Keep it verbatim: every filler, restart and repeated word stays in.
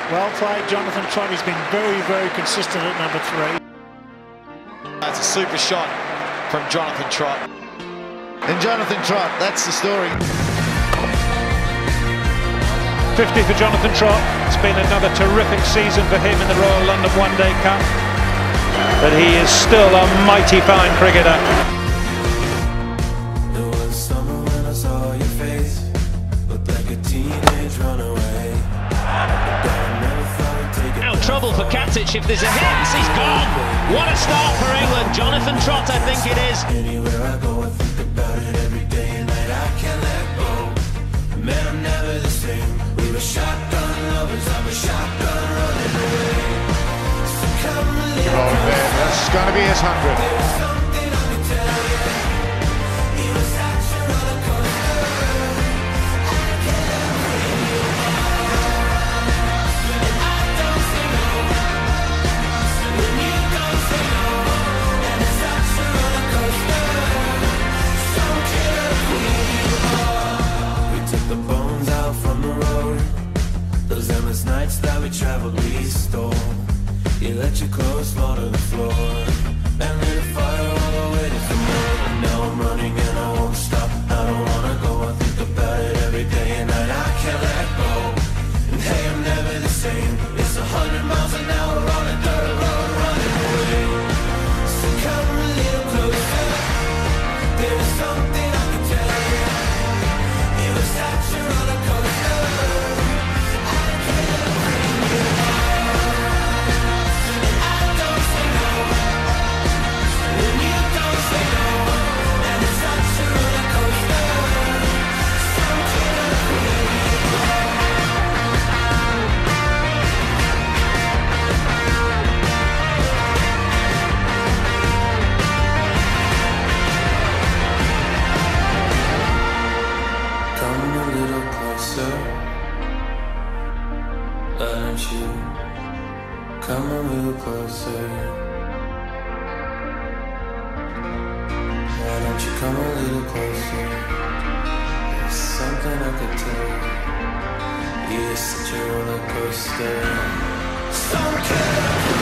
Well played, Jonathan Trott. He's been very, very consistent at number three. That's a super shot from Jonathan Trott. And Jonathan Trott, that's the story. fifty for Jonathan Trott. It's been another terrific season for him in the Royal London One Day Cup. But he is still a mighty fine cricketer. There was summer when I saw your face, looked like a teenage runaway. Now trouble for Katic if there's a hit. He's gone. What a start for England. Jonathan Trott, I think it is. Anywhere I go, I think about it every day and night. I can't let go. Man, I'm never the same. We were shotgun lovers. I'm a shotgun running away. So come a little closer. This is going to be his hundred. There was something I could tell you. He was such a roller coaster. I can't bring you home. And I don't say no. When you don't say no. And it's such a roller coaster. So can't bring you home. We took the bones out from the road. Those endless nights that we traveled, we stole. You let your clothes fall to the floor and lit a fire all the way to the moon. And now I'm running and I won't stop. I don't wanna go, I think about it every day and night. I can't let go. And hey, I'm never the same. It's a hundred miles an hour on a dirt road running away. So come a little closer. There was something I could tell you. It was such a roller coaster. I can't bring you home. Why don't you come a little closer? Why don't you come a little closer? There's something I could tell you. You're such a roller coaster. So